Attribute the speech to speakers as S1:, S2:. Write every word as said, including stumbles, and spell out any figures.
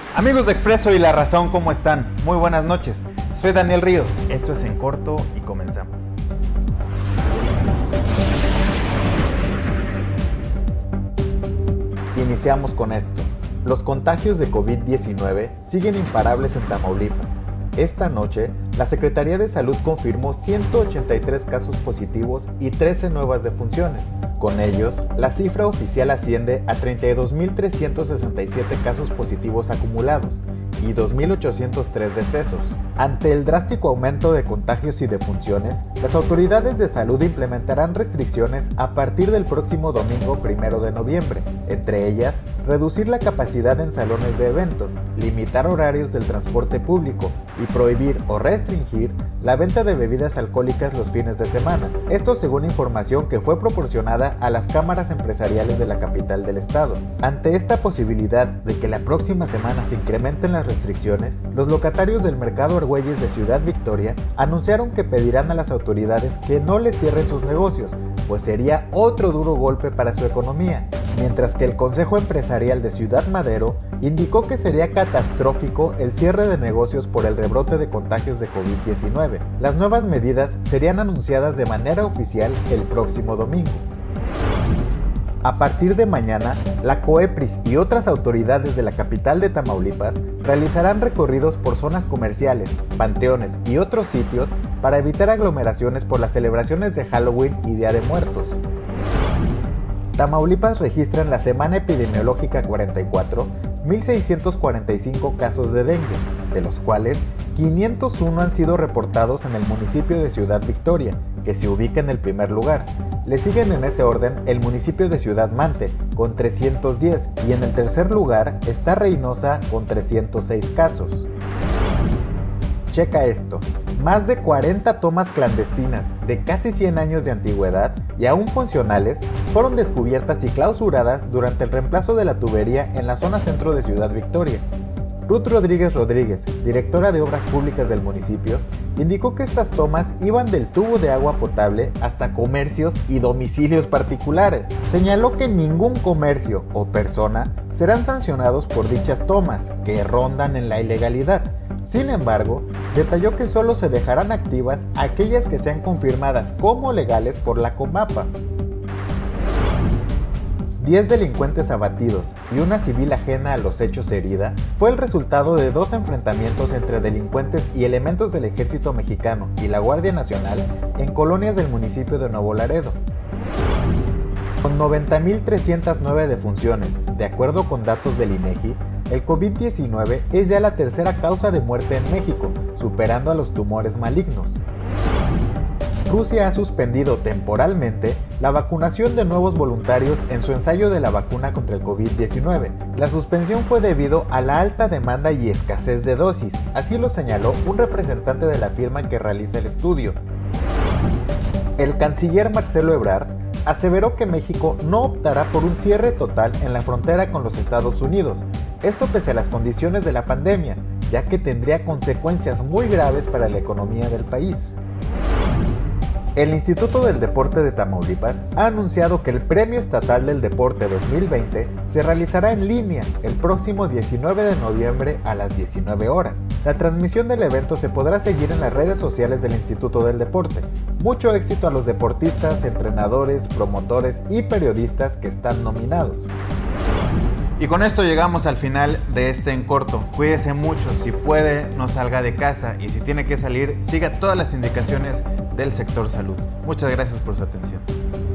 S1: Amigos de Expreso y La Razón, ¿cómo están? Muy buenas noches. Soy Daniel Ríos, esto es En Corto y comenzamos.
S2: Iniciamos con esto. Los contagios de COVID diecinueve siguen imparables en Tamaulipas. Esta noche, la Secretaría de Salud confirmó ciento ochenta y tres casos positivos y trece nuevas defunciones. Con ellos, la cifra oficial asciende a treinta y dos mil trescientos sesenta y siete casos positivos acumulados y dos mil ochocientos tres decesos. Ante el drástico aumento de contagios y defunciones, las autoridades de salud implementarán restricciones a partir del próximo domingo primero de noviembre, entre ellas, reducir la capacidad en salones de eventos, limitar horarios del transporte público y prohibir o restringir la venta de bebidas alcohólicas los fines de semana. Esto según información que fue proporcionada a las cámaras empresariales de la capital del estado. Ante esta posibilidad de que la próxima semana se incrementen las restricciones, los locatarios del mercado Argüelles de Ciudad Victoria anunciaron que pedirán a las autoridades que no les cierren sus negocios, pues sería otro duro golpe para su economía, mientras que el Consejo Empresarial de Ciudad Madero indicó que sería catastrófico el cierre de negocios por el rebrote de contagios de COVID diecinueve. Las nuevas medidas serían anunciadas de manera oficial el próximo domingo. A partir de mañana, la COEPRIS y otras autoridades de la capital de Tamaulipas realizarán recorridos por zonas comerciales, panteones y otros sitios para evitar aglomeraciones por las celebraciones de Halloween y Día de Muertos. Tamaulipas registra en la semana epidemiológica cuarenta y cuatro mil seiscientos cuarenta y cinco casos de dengue, de los cuales quinientos uno han sido reportados en el municipio de Ciudad Victoria, que se ubica en el primer lugar. Le siguen en ese orden el municipio de Ciudad Mante, con trescientos diez, y en el tercer lugar está Reynosa, con trescientos seis casos. Checa esto, más de cuarenta tomas clandestinas de casi cien años de antigüedad y aún funcionales fueron descubiertas y clausuradas durante el reemplazo de la tubería en la zona centro de Ciudad Victoria. Ruth Rodríguez Rodríguez, directora de Obras Públicas del municipio, indicó que estas tomas iban del tubo de agua potable hasta comercios y domicilios particulares. Señaló que ningún comercio o persona serán sancionados por dichas tomas, que rondan en la ilegalidad. Sin embargo, detalló que solo se dejarán activas aquellas que sean confirmadas como legales por la COMAPA. diez delincuentes abatidos y una civil ajena a los hechos herida fue el resultado de dos enfrentamientos entre delincuentes y elementos del Ejército Mexicano y la Guardia Nacional en colonias del municipio de Nuevo Laredo. Con noventa mil trescientas nueve defunciones, de acuerdo con datos del INEGI, el COVID diecinueve es ya la tercera causa de muerte en México, superando a los tumores malignos. Rusia ha suspendido temporalmente la vacunación de nuevos voluntarios en su ensayo de la vacuna contra el COVID diecinueve. La suspensión fue debido a la alta demanda y escasez de dosis, así lo señaló un representante de la firma que realiza el estudio. El canciller Marcelo Ebrard aseveró que México no optará por un cierre total en la frontera con los Estados Unidos, esto pese a las condiciones de la pandemia, ya que tendría consecuencias muy graves para la economía del país. El Instituto del Deporte de Tamaulipas ha anunciado que el Premio Estatal del Deporte dos mil veinte se realizará en línea el próximo diecinueve de noviembre a las diecinueve horas. La transmisión del evento se podrá seguir en las redes sociales del Instituto del Deporte. Mucho éxito a los deportistas, entrenadores, promotores y periodistas que están nominados.
S1: Y con esto llegamos al final de este En Corto. Cuídese mucho, si puede no salga de casa y si tiene que salir siga todas las indicaciones del sector salud. Muchas gracias por su atención.